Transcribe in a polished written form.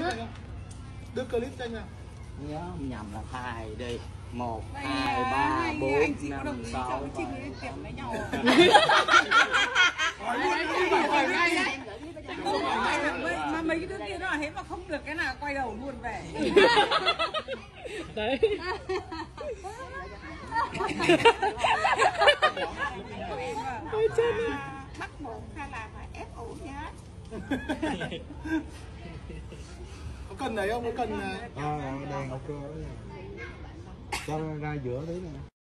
Đưa clip cho anh nào. Nhớ không nhầm là thai đi. 1, 2, 3, 4, 5, 6, 7. Mà mấy cái đứa kia nó hết mà không được cái nào quay đầu luôn về. Đấy. Bắt buộc hay là phải ép ủ nhá. Có cần này không? Có cần đèn ok cho ra giữa đấy nè.